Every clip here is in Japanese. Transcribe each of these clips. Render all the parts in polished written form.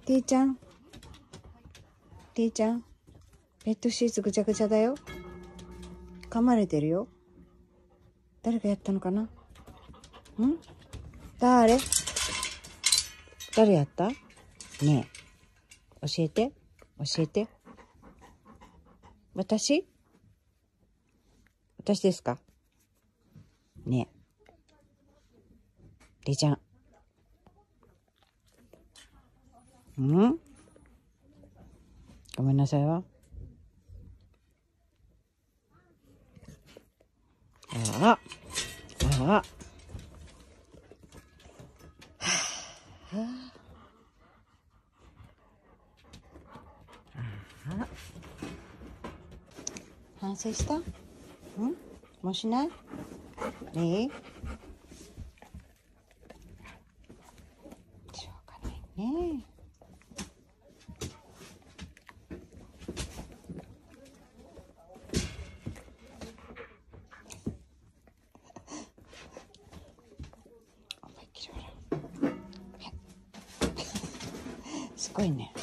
てぃちゃん、てぃちゃん、ベッドシーツぐちゃぐちゃだよ。噛まれてるよ。誰がやったのかな。誰やった？ねえ、教えて、教えて。私ですか？ねえ、てぃちゃん。ごめんなさいわ。ああ。反省した？もうしない？いい？しょうがないね。思いっきり笑う。すごいね。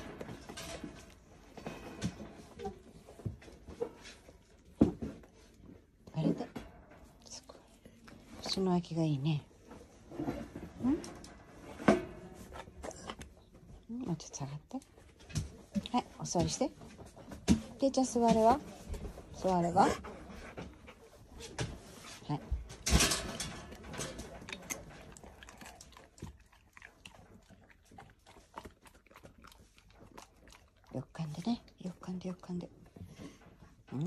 あれで、すごい。口の開きがいいね。もうちょっと下がって。はい、お座りして。てぃちゃん座れば。はい。よく噛んでね。よく噛んで。はい。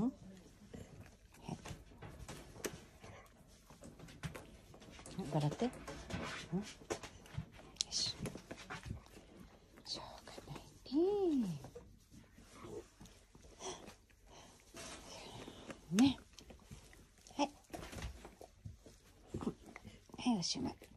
笑って。よし。しょうがないね。ね。はい。はい、おしまい。